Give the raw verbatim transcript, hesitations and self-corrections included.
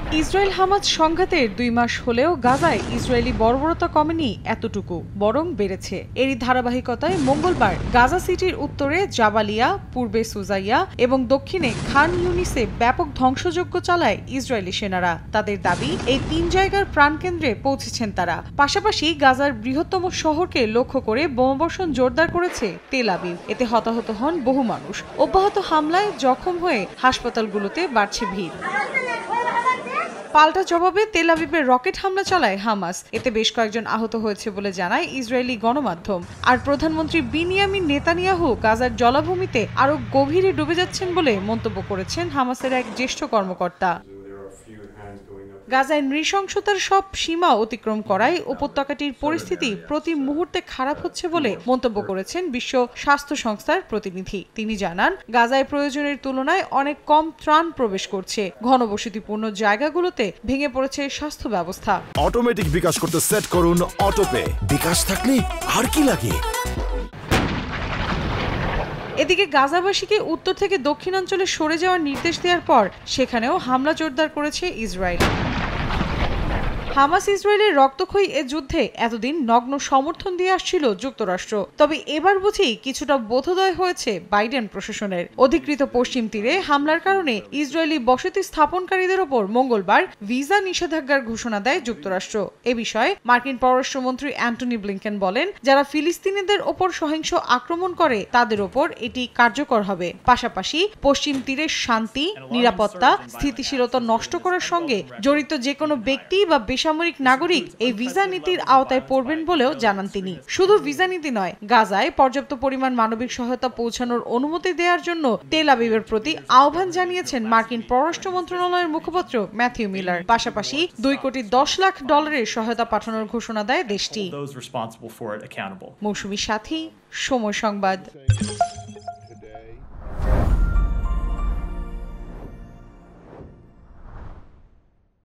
Israel Hamas সংঘাতের দুই মাস হলেও গাজায় ইসরায়েলি বর্বরতা কমেনি এতটুকু, বরং বেড়েছে। এরই ধারাবাহিকতায় মঙ্গলবার গাজা সিটির উত্তরে জাবালিয়া, পূর্বে সুজাইয়া এবং দক্ষিণে খান ইউনিসে ব্যাপক ধ্বংসযজ্ঞ চালায় ইসরায়েলি সেনারা। তাদের দাবি, এই তিন জায়গার প্রাণকেন্দ্রে পৌঁছেছেন তারা। পাশাপাশি গাজার বৃহত্তম শহরকে লক্ষ্য করে বোমাবর্ষণ জোরদার করেছে তেল আবিব। এতে হতাহত হন বহু মানুষ। অব্যাহত হামলায় জখম হয়ে হাসপাতালগুলোতে বাড়ছে ভিড়। পাল্টা জবাবে তেল আবিবের রকেট হামলা চালায় হামাস। এতে বেশ কয়েকজন আহত হয়েছে বলে জানায় ইসরায়েলি গণমাধ্যম। আর প্রধানমন্ত্রী বিনিয়ামিন নেতানিয়াহু গাজার জলাভূমিতে আরো গভীরে ডুবে যাচ্ছেন বলে মন্তব্য করেছেন হামাসের এক জ্যেষ্ঠ কর্মকর্তা। গাজায় নৃশংসতার সব সীমা অতিক্রম করায় উপত্যকাটির পরিস্থিতি প্রতি মুহূর্তে খারাপ হচ্ছে বলে মন্তব্য করেছেন বিশ্ব স্বাস্থ্য সংস্থার প্রতিনিধি। তিনি জানান, গাজায় প্রয়োজনের তুলনায় অনেক কম ত্রাণ প্রবেশ করছে। ঘনবসতিপূর্ণ জায়গাগুলোতে ভেঙে পড়েছে স্বাস্থ্য ব্যবস্থা। অটোমেটিক বিকাশ করতে সেট করুন অটোপে। বিকাশ থাকলে আর কি লাগে। এদিকে গাজাবাসীকে উত্তর থেকে দক্ষিণাঞ্চলে সরে যাওয়ার নির্দেশ দেওয়ার পর সেখানেও হামলা জোরদার করেছে ইসরায়েল। হামাস ইসরায়েলের রক্তক্ষয়ী এ যুদ্ধে এতদিন নগ্ন সমর্থন দিয়ে আসছিল যুক্তরাষ্ট্র। তবে এবার বুঝি কিছুটা বোধোদয় হয়েছে বাইডেন প্রশাসনের। অধিকৃত পশ্চিম তীরে হামলার কারণে ইসরায়েলি বসতি স্থাপনকারীদের ওপর মঙ্গলবার ভিসা নিষেধাজ্ঞার ঘোষণা দেয় যুক্তরাষ্ট্র। এ বিষয়ে মার্কিন পররাষ্ট্রমন্ত্রী অ্যান্টনি ব্লিংকেন বলেন, যারা ফিলিস্তিনিদের ওপর সহিংস আক্রমণ করে তাদের ওপর এটি কার্যকর হবে। পাশাপাশি পশ্চিম তীরের শান্তি, নিরাপত্তা, স্থিতিশীলতা নষ্ট করার সঙ্গে জড়িত যে কোনো ব্যক্তি বা বেসামরিক নাগরিক এই ভিসা নীতির আওতায় পড়বেন বলেও জানান তিনি। শুধু ভিসা নীতি নয়, গাজায় পর্যাপ্ত পরিমাণ মানবিক সহায়তা পৌঁছানোর অনুমতি দেওয়ার জন্য তেল আবিবের প্রতি আহ্বান জানিয়েছেন মার্কিন পররাষ্ট্র মন্ত্রণালয়ের মুখপাত্র ম্যাথিউ মিলার। পাশাপাশি দুই কোটি দশ লাখ ডলারের সহায়তা পাঠানোর ঘোষণা দেয় দেশটি। মৌসুমী সাথী, সময় সংবাদ।